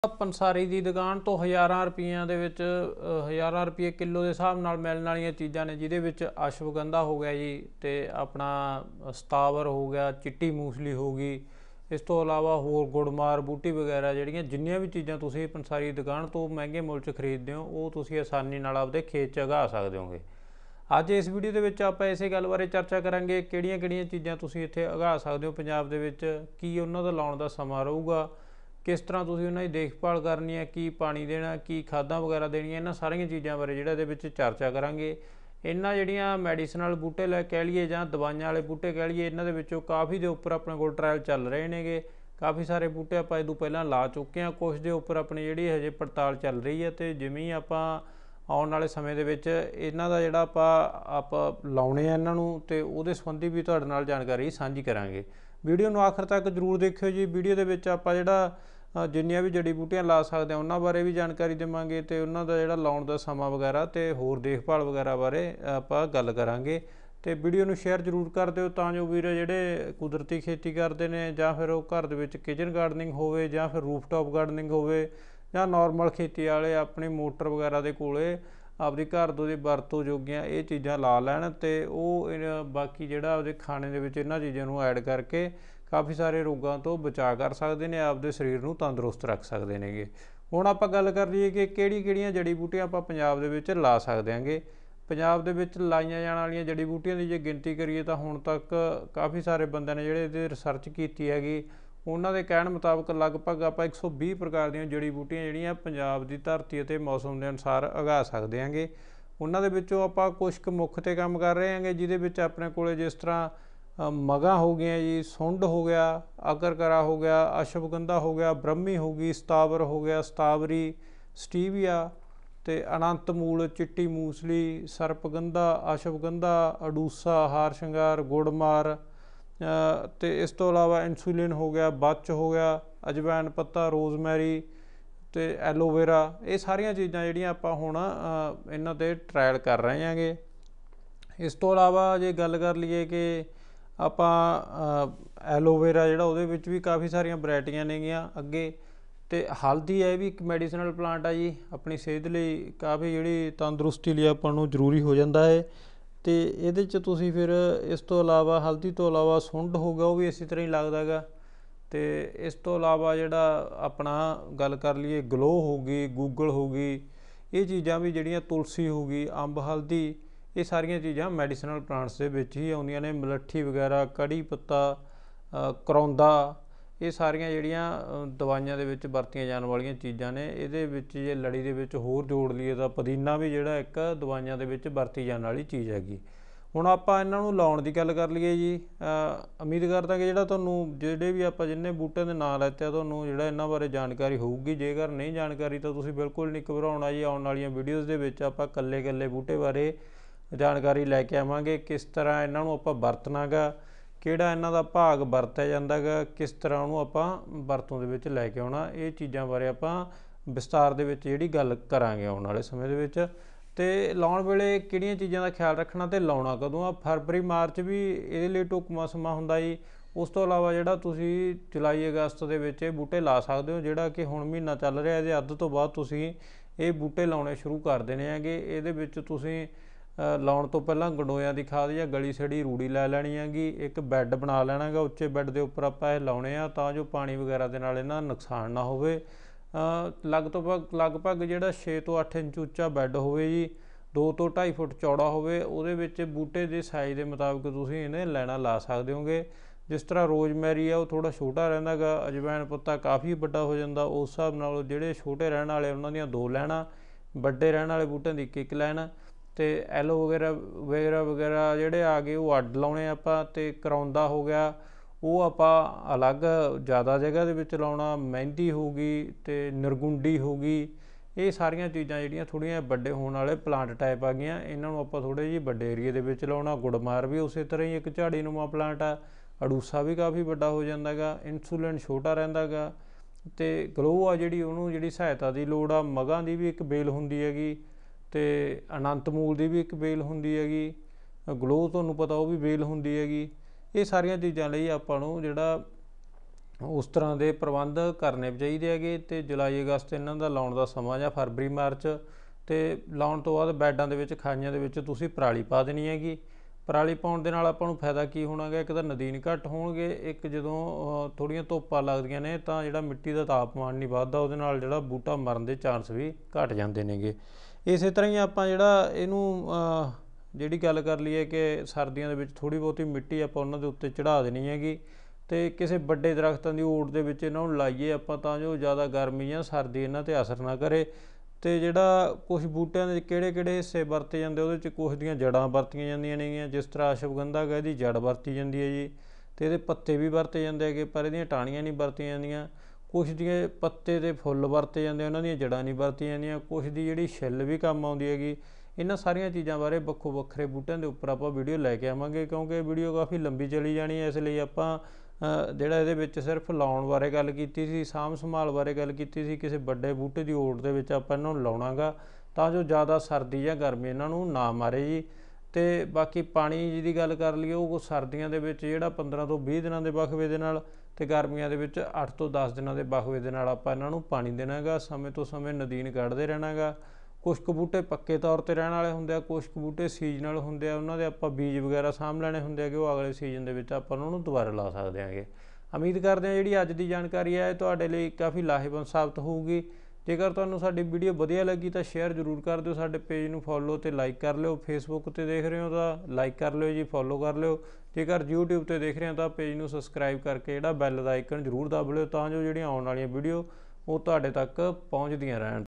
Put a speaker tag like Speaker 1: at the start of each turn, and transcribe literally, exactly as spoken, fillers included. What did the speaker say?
Speaker 1: ਪੰਸਾਰੀ ਦੀ ਦੁਕਾਨ ਤੋਂ ਹਜ਼ਾਰਾਂ ਰੁਪਈਆਂ ਦੇ ਵਿੱਚ ਹਜ਼ਾਰਾਂ ਰੁਪਏ ਕਿਲੋ ਦੇ ਹਿਸਾਬ ਨਾਲ ਮਿਲਣ ਵਾਲੀਆਂ ਚੀਜ਼ਾਂ ਨੇ, ਜਿਹਦੇ ਵਿੱਚ ਅਸ਼ਵਗੰਧਾ ਹੋ ਗਿਆ ਜੀ, ਤੇ ਆਪਣਾ ਸਤਾਵਰ ਹੋ ਗਿਆ, ਚਿੱਟੀ ਮੂਸਲੀ ਹੋ ਗਈ। ਇਸ ਤੋਂ ਇਲਾਵਾ ਹੋਰ ਗੁੜਮਾਰ ਬੂਟੀ ਵਗੈਰਾ, ਜਿਹੜੀਆਂ ਜਿੰਨੀਆਂ ਵੀ ਚੀਜ਼ਾਂ ਤੁਸੀਂ ਪੰਸਾਰੀ ਦੁਕਾਨ ਤੋਂ ਮਹਿੰਗੇ ਮੁੱਲ 'ਚ ਖਰੀਦਦੇ ਹੋ, ਉਹ ਤੁਸੀਂ ਆਸਾਨੀ ਨਾਲ ਆਪਦੇ ਖੇਤ 'ਚ ਉਗਾ ਸਕਦੇ ਹੋਗੇ। ਅੱਜ ਇਸ ਵੀਡੀਓ ਦੇ ਵਿੱਚ ਆਪਾਂ ਇਸੇ ਗੱਲ ਬਾਰੇ ਚਰਚਾ ਕਰਾਂਗੇ, ਕਿਹੜੀਆਂ ਕਿਹੜੀਆਂ ਚੀਜ਼ਾਂ ਤੁਸੀਂ ਇੱਥੇ ਉਗਾ ਸਕਦੇ ਹੋ ਪੰਜਾਬ ਦੇ ਵਿੱਚ, ਕੀ ਉਹਨਾਂ ਦਾ ਲਾਉਣ ਦਾ ਸਮਾਂ ਰਹੂਗਾ, किस तरह तुसीं उन्हां दी देखभाल करनी है, की पानी देना, की खादां वगैरह देनियां, इन्हां सारियां चीज़ां बारे जिहड़ा इहदे विच चर्चा करांगे। इन्हां जिहड़ियां मैडिसिनल बूटे लै कह लईए जां दवाइयां वाले बूटे कह लईए, इन्हां दे विचों काफ़ी दे उप्पर अपने कोल ट्रायल चल रहे नेगे। काफ़ी सारे बूटे आपां इस तों पहिलां ला चुके हैं, कुछ दे उप्पर अपनी जिहड़ी हजे पड़ताल चल रही है, तो जिवें ही आपां आउण वाले समय दे विच इन्हां दा जिहड़ा आपां आपां लाउणे आ इन्हां नूं, ते उहदे संबंधी भी तुहाडे नाल जानकारी सांझी करांगे। वीडियो नूं आखिर तक जरूर देखियो जी। वीडियो दे विच आपां जिहड़ा जिन्नियां भी जड़ी बूटियां ला सकते हैं उन्हां बारे भी जानकारी देवांगे, तो उन्हां दा जिहड़ा लाउण दा समां वगैरह ते होर देखभाल वगैरह बारे आपां गल करांगे। तो वीडियो नूं शेयर जरूर कर दिओ, तां जो वीर जिहड़े कुदरती खेती करते हैं जां फिर वो घर दे विच किचन गार्डनिंग होवे जां फिर रूफटॉप गार्डनिंग होवे जां नॉर्मल खेती वाले अपनी मोटर वगैरह दे कोले आपदी घर दो वरतों जोगियां ये चीज़ां ला लैण, ते वो बाकी जिहड़ा आपदे खाने दे विच इन्हां चीज़ां नूं ऐड करके काफ़ी सारे रोगों तो बचाव कर सकते हैं, आपदे शरीर नूं तंदुरुस्त रख सकते हैं। हुण आपां गल कर लईए कि किहड़ी किहड़ियां जड़ी बूटियां आपां पंजाब दे विच ला सकदे हांगे। पंजाब दे विच लाईआं जाण वालीआं जड़ी बूटियां दी जे गिनती करिए तां हुण तक काफ़ी सारे बंदिआं ने जिहड़े इहदी रिसर्च कीती हैगी, उन्हां दे कहण मुताबक लगभग आपां एक सौ बीस प्रकार दीआं जड़ी बूटियां जिहड़ियां पंजाब दी धरती अते मौसम के अनुसार उगा सकदे हांगे। उन्हां दे विचों आपां कुछ क मुख ते काम कर रहे हांगे, जिहदे विच अपने कोले जिस तरह मगां हो गई जी, सुंड हो गया, अकरकरा हो गया, अश्वगंधा हो गया, ब्रह्मी हो गई, सतावर हो गया, सतावरी, स्टीविया, ते अनंत मूल, चिट्टी मूसली, सरपगंधा, अश्वगंधा, अडूसा, हार शंगार, गुड़मार, तो इस तो इलावा इंसुलिन हो गया, बच हो गया, अजवैन पत्ता, रोजमैरी, तो एलोवेरा, ये सारियां चीज़ां जिहड़ियां आपां हुण इन्हां ते ट्रायल कर रहे हैंगे। इस तो इलावा जे गल कर लईए कि आपां एलोवेरा जिहड़ा उहदे विच भी काफ़ी सारियां वैरायटियां नेगियां अगे, तो हल्दी है भी एक मैडिसिनल प्लांट है जी, अपनी सेहत लई काफ़ी जिहड़ी तंदुरुस्ती लई आपां नूं जरूरी हो जाता है। तो इहदे च तुसीं फिर इस तो इलावा हल्दी तो इलावा सुंड हो गया, वो भी इसी तरह ही लगदा गा। तो इस तो इलावा जिहड़ा अपना गल कर लईए ग्लो हो गई, गूगल हो गई, ये चीज़ां भी जिहड़ियां तुलसी हो गई, अंब हल्दी, ये सारियां चीज़ां मैडिसिनल प्लांट्स दे विच ही आउंदियां ने। मलट्ठी वगैरह, कड़ी पत्ता, करौंदा, ये सारियां जिहड़ियां दवाइयां दे विच वरतीआं जाण वालीआं चीज़ां ने। इहदे विच जे लड़ी दे विच होर जोड़ लईए तां पुदीना भी जिहड़ा एक दवाइयां दे विच वरती जाण वाली चीज़ हैगी। हुण आपां इन्हां नूं लाउण दी गल कर लईए जी, उम्मीद करदा कि जिहड़ा तुहानूं ਜਿਹੜੇ ਵੀ ਆਪਾਂ जिन्ने बूटिਆਂ ਦੇ ਨਾਂ ਲੈਤੇ ਆ ਤੁਹਾਨੂੰ ਜਿਹੜਾ ਇਹਨਾਂ ਬਾਰੇ ਜਾਣਕਾਰੀ ਹੋਊਗੀ। ਜੇਕਰ ਨਹੀਂ ਜਾਣਕਾਰੀ ਤਾਂ ਤੁਸੀਂ ਬਿਲਕੁਲ ਨਹੀਂ ਘਬਰਾਉਣਾ ਜੀ। ਆਉਣ ਵਾਲੀਆਂ ਵੀਡੀਓਜ਼ ਦੇ ਵਿੱਚ ਆਪਾਂ ਇਕੱਲੇ ਇਕੱਲੇ ਬੂਟੇ ਬਾਰੇ ਜਾਣਕਾਰੀ ਲੈ ਕੇ ਆਵਾਂਗੇ, ਕਿਸ ਤਰ੍ਹਾਂ ਇਹਨਾਂ ਨੂੰ ਆਪਾਂ ਵਰਤਣਾ ਗਾ, ਕਿਹੜਾ ਇਹਨਾਂ ਦਾ ਭਾਗ ਵਰਤਿਆ ਜਾਂਦਾ ਗਾ, ਕਿਸ ਤਰ੍ਹਾਂ ਉਹਨੂੰ ਆਪਾਂ ਵਰਤੋਂ ਦੇ ਵਿੱਚ ਲੈ ਕੇ ਆਉਣਾ, ਇਹ ਚੀਜ਼ਾਂ ਬਾਰੇ ਆਪਾਂ ਵਿਸਤਾਰ ਦੇ ਵਿੱਚ ਜਿਹੜੀ ਗੱਲ ਕਰਾਂਗੇ ਆਉਣ ਵਾਲੇ ਸਮੇਂ ਦੇ ਵਿੱਚ। ਤੇ ਲਾਉਣ ਵੇਲੇ ਕਿਹੜੀਆਂ ਚੀਜ਼ਾਂ ਦਾ ਖਿਆਲ ਰੱਖਣਾ ਤੇ ਲਾਉਣਾ ਕਦੋਂ ਆ। ਫਰਵਰੀ ਮਾਰਚ ਵੀ ਇਹਦੇ ਲਈ ਢੁਕਵਾਂ ਸਮਾਂ ਹੁੰਦਾ ਜੀ। ਉਸ ਤੋਂ ਇਲਾਵਾ ਜਿਹੜਾ ਤੁਸੀਂ ਜੁਲਾਈ ਅਗਸਤ ਦੇ ਵਿੱਚ ਇਹ ਬੂਟੇ ਲਾ ਸਕਦੇ ਹੋ, ਜਿਹੜਾ ਕਿ ਹੁਣ ਮਹੀਨਾ ਚੱਲ ਰਿਹਾ, ਇਹਦੇ ਅੱਧ ਤੋਂ ਬਾਅਦ ਤੁਸੀਂ ਇਹ ਬੂਟੇ ਲਾਉਣੇ ਸ਼ੁਰੂ ਕਰ ਦੇਣੇ ਹੈਗੇ। ਇਹਦੇ ਵਿੱਚ ਤੁਸੀਂ ਲਾਉਣ ਤੋਂ ਪਹਿਲਾਂ ਗੰਡੋਇਆਂ ਦੀ ਖਾਦ ਜਾਂ ਗਲੀ ਸੜੀ ਰੂੜੀ ਲੈ ਲੈਣੀ ਹੈਗੀ। ਇੱਕ ਬੈੱਡ ਬਣਾ ਲੈਣਾ ਗਾ, ਉੱਚੇ ਬੈੱਡ ਦੇ ਉੱਪਰ ਆਪਾਂ ਇਹ ਲਾਉਣੇ ਆ ਤਾਂ ਜੋ ਪਾਣੀ ਵਗੈਰਾ ਦੇ ਨਾਲ ਇਹਨਾਂ ਦਾ ਨੁਕਸਾਨ ਨਾ ਹੋਵੇ। ਲਗਭਗ ਲਗਭਗ ਜਿਹੜਾ ਛੇ ਤੋਂ ਅੱਠ ਇੰਚ ਉੱਚਾ ਬੈੱਡ ਹੋਵੇ ਜੀ, ਦੋ ਤੋਂ ਢਾਈ ਫੁੱਟ ਚੌੜਾ ਹੋਵੇ, ਉਹਦੇ ਵਿੱਚ ਬੂਟੇ ਦੇ ਸਾਈਜ਼ ਦੇ ਮੁਤਾਬਕ ਤੁਸੀਂ ਇਹਨੇ ਲੈਣਾ ਲਾ ਸਕਦੇ ਹੋਗੇ। जिस तरह रोजमैरी है वो थोड़ा छोटा रहिंदा गा, अजवैन पत्ता काफ़ी वड्डा हो जाता, उस हिसाब नाल जिहड़े छोटे रहण वाले उन्हां दीआं दो लैना, वड्डे रहण वाले बूटिआं दी इक लैन, ते एलो वगैरह वगैरह वगैरह जिहड़े आ गए वो अड्ड लाउणे आपां। ते करौंदा हो गया वो आपां अलग ज़्यादा जगह दे विच लाउणा। मेहंदी हो गई ते निरगुंडी हो गई, ये सारियां चीज़ां जिहड़ियां थोड़ियां वड्डे होण वाले प्लांट टाइप आ गईआं, इन्हां नूं आपां थोड़े जी वड्डे एरिए दे विच लाउणा। गुड़मार भी उसे तरह ही एक झाड़ीनुमा प्लांट आ। अडूसा भी काफ़ी वड्डा हो जाता गा, इंसुलिन छोटा रहिंदा गा, ते ग्लो आ जिहड़ी उहनूं जिहड़ी सहायता की लोड़ आ। मगां दी भी एक बेल हुंदी हैगी, ते अनंत मूल की भी एक बेल हुंदी हैगी, ग्लो तुहानूं पता वो भी बेल हुंदी हैगी। ये सारियां चीज़ां लई आपां नूं जिहड़ा ਉਸ ਤਰ੍ਹਾਂ ਦੇ ਪ੍ਰਬੰਧ ਕਰਨੇ ਚਾਹੀਦੇ ਹੈਗੇ। ਅਤੇ ਜੁਲਾਈ ਅਗਸਤ ਇਹਨਾਂ ਦਾ ਲਾਉਣ ਦਾ ਸਮਾਂ, ਜਾਂ ਫਰਵਰੀ ਮਾਰਚ, ਅਤੇ ਲਾਉਣ ਤੋਂ ਬਾਅਦ ਬੈਡਾਂ ਦੇ ਵਿੱਚ, ਖਾਈਆਂ ਦੇ ਵਿੱਚ ਤੁਸੀਂ ਪਰਾਲੀ ਪਾ ਦੇਣੀ ਹੈਗੀ। ਪਰਾਲੀ ਪਾਉਣ ਦੇ ਨਾਲ ਆਪਾਂ ਨੂੰ ਫਾਇਦਾ ਕੀ ਹੋਣਾ ਗਾ, ਇੱਕ ਤਾਂ ਨਦੀਨ ਘੱਟ ਹੋਣਗੇ, ਇੱਕ ਜਦੋਂ ਥੋੜ੍ਹੀਆਂ ਧੁੱਪਾਂ ਲੱਗਦੀਆਂ ਨੇ ਤਾਂ ਜਿਹੜਾ ਮਿੱਟੀ ਦਾ ਤਾਪਮਾਨ ਨਹੀਂ ਵੱਧਦਾ, ਉਹਦੇ ਨਾਲ ਜਿਹੜਾ ਬੂਟਾ ਮਰਨ ਦੇ ਚਾਂਸ ਵੀ ਘੱਟ ਜਾਂਦੇ ਨੇਗੇ। ਇਸੇ ਤਰ੍ਹਾਂ ਹੀ ਆਪਾਂ ਜਿਹੜਾ ਇਹਨੂੰ ਜਿਹੜੀ ਗੱਲ ਕਰ ਲਈਏ ਕਿ ਸਰਦੀਆਂ ਦੇ ਵਿੱਚ ਥੋੜ੍ਹੀ ਬਹੁਤੀ ਮਿੱਟੀ ਆਪਾਂ ਉਹਨਾਂ ਦੇ ਉੱਤੇ ਚੜ੍ਹਾ ਦੇਣੀ ਹੈਗੀ, ਅਤੇ ਕਿਸੇ ਵੱਡੇ ਦਰਖਤਾਂ ਦੀ ਓਟ ਦੇ ਵਿੱਚ ਇਹਨਾਂ ਨੂੰ ਲਾਈਏ ਆਪਾਂ, ਤਾਂ ਜੋ ਜ਼ਿਆਦਾ ਗਰਮੀ ਜਾਂ ਸਰਦੀ ਇਹਨਾਂ 'ਤੇ ਅਸਰ ਨਾ ਕਰੇ। ਅਤੇ ਜਿਹੜਾ ਕੁਛ ਬੂਟਿਆਂ ਦੇ ਕਿਹੜੇ ਕਿਹੜੇ ਹਿੱਸੇ ਵਰਤੇ ਜਾਂਦੇ, ਉਹਦੇ 'ਚ ਕੁਛ ਦੀਆਂ ਜੜ੍ਹਾਂ ਵਰਤੀਆਂ ਜਾਂਦੀਆਂ ਨੇਗੀਆਂ, ਜਿਸ ਤਰ੍ਹਾਂ ਅਸ਼ਵਗੰਧਾ ਗਾ, ਇਹਦੀ ਜੜ੍ਹ ਵਰਤੀ ਜਾਂਦੀ ਹੈ ਜੀ, ਅਤੇ ਇਹਦੇ ਪੱਤੇ ਵੀ ਵਰਤੇ ਜਾਂਦੇ ਹੈਗੇ, ਪਰ ਇਹਦੀਆਂ ਟਾਹਣੀਆਂ ਨਹੀਂ ਵਰਤੀਆਂ ਜਾਂਦੀਆਂ। ਕੁਛ ਦੀਆਂ ਪੱਤੇ ਅਤੇ ਫੁੱਲ ਵਰਤੇ ਜਾਂਦੇ, ਉਹਨਾਂ ਦੀਆਂ ਜੜ੍ਹਾਂ ਨਹੀਂ ਵਰਤੀਆਂ ਜਾਂਦੀਆਂ। ਕੁਛ ਦੀ ਜਿਹੜੀ ਛਿੱਲ ਵੀ ਕੰਮ ਆਉਂਦੀ ਹੈਗੀ। ਇਹਨਾਂ ਸਾਰੀਆਂ ਚੀਜ਼ਾਂ ਬਾਰੇ ਵੱਖੋ ਵੱਖਰੇ ਬੂਟਿਆਂ ਦੇ ਉੱਪਰ ਆਪਾਂ ਵੀਡੀਓ ਲੈ ਕੇ ਆਵਾਂਗੇ, ਕਿਉਂਕਿ ਵੀਡੀਓ ਕਾਫੀ ਲੰਬੀ ਚਲੀ ਜਾਣੀ ਹੈ। ਇਸ ਲਈ ਆਪਾਂ ਜਿਹੜਾ ਇਹਦੇ ਵਿੱਚ ਸਿਰਫ ਲਾਉਣ ਬਾਰੇ ਗੱਲ ਕੀਤੀ ਸੀ, ਸਾਂਭ ਸੰਭਾਲ ਬਾਰੇ ਗੱਲ ਕੀਤੀ ਸੀ। ਕਿਸੇ ਵੱਡੇ ਬੂਟੇ ਦੀ ਓਟ ਦੇ ਵਿੱਚ ਆਪਾਂ ਇਹਨਾਂ ਨੂੰ ਲਾਉਣਾ ਗਾ, ਤਾਂ ਜੋ ਜ਼ਿਆਦਾ ਸਰਦੀ ਜਾਂ ਗਰਮੀ ਇਹਨਾਂ ਨੂੰ ਨਾ ਮਾਰੇ ਜੀ। ਅਤੇ ਬਾਕੀ ਪਾਣੀ ਜੀ ਦੀ ਗੱਲ ਕਰ ਲਈਏ, ਉਹ ਸਰਦੀਆਂ ਦੇ ਵਿੱਚ ਜਿਹੜਾ ਪੰਦਰਾਂ ਤੋਂ ਵੀਹ ਦਿਨਾਂ ਦੇ ਵਕਫੇ ਦੇ ਨਾਲ, ਅਤੇ ਗਰਮੀਆਂ ਦੇ ਵਿੱਚ ਅੱਠ ਤੋਂ ਦਸ ਦਿਨਾਂ ਦੇ ਵਕਫੇ ਦੇ ਨਾਲ ਆਪਾਂ ਇਹਨਾਂ ਨੂੰ ਪਾਣੀ ਦੇਣਾ ਗਾ। ਸਮੇਂ ਤੋਂ ਸਮੇਂ ਨਦੀਨ ਕੱਢਦੇ ਰਹਿਣਾ ਗਾ। ਕੁਛ ਕੁ ਬੂਟੇ ਪੱਕੇ ਤੌਰ 'ਤੇ ਰਹਿਣ ਵਾਲੇ ਹੁੰਦੇ ਆ, ਕੁਛ ਕੁ ਬੂਟੇ ਸੀਜ਼ਨਲ ਹੁੰਦੇ ਆ, ਉਹਨਾਂ ਦੇ ਆਪਾਂ ਬੀਜ ਵਗੈਰਾ ਸਾਂਭ ਲੈਣੇ ਹੁੰਦੇ ਹੈਗੇ, ਉਹ ਅਗਲੇ ਸੀਜ਼ਨ ਦੇ ਵਿੱਚ ਆਪਾਂ ਉਹਨਾਂ ਨੂੰ ਦੁਬਾਰਾ ਲਾ ਸਕਦੇ ਹੈਗੇ। ਉਮੀਦ ਕਰਦੇ ਹਾਂ ਜਿਹੜੀ ਅੱਜ ਦੀ ਜਾਣਕਾਰੀ ਹੈ ਇਹ ਤੁਹਾਡੇ ਲਈ ਕਾਫੀ ਲਾਹੇਵੰਦ ਸਾਬਤ ਹੋਊਗੀ। ਜੇਕਰ ਤੁਹਾਨੂੰ ਸਾਡੀ ਵੀਡੀਓ ਵਧੀਆ ਲੱਗੀ ਤਾਂ ਸ਼ੇਅਰ ਜ਼ਰੂਰ ਕਰ ਦਿਓ। ਸਾਡੇ ਪੇਜ ਨੂੰ ਫੋਲੋ ਅਤੇ ਲਾਈਕ ਕਰ ਲਿਓ। ਫੇਸਬੁੱਕ 'ਤੇ ਦੇਖ ਰਹੇ ਹੋ ਤਾਂ ਲਾਈਕ ਕਰ ਲਿਓ ਜੀ, ਫੋਲੋ ਕਰ ਲਿਓ। ਜੇਕਰ ਯੂਟਿਊਬ 'ਤੇ ਦੇਖ ਰਹੇ ਹੋ ਤਾਂ ਪੇਜ ਨੂੰ ਸਬਸਕ੍ਰਾਈਬ ਕਰਕੇ ਜਿਹੜਾ ਬੈਲ ਦਾ ਆਈਕਨ ਜ਼ਰੂਰ ਦਬ ਲਿਓ, ਤਾਂ ਜੋ ਜਿਹੜੀਆਂ ਆਉਣ ਵਾਲੀਆਂ ਵੀਡੀਓ ਉਹ ਤੁਹਾਡੇ ਤੱਕ ਪਹੁੰਚਦੀਆਂ ਰਹਿਣ।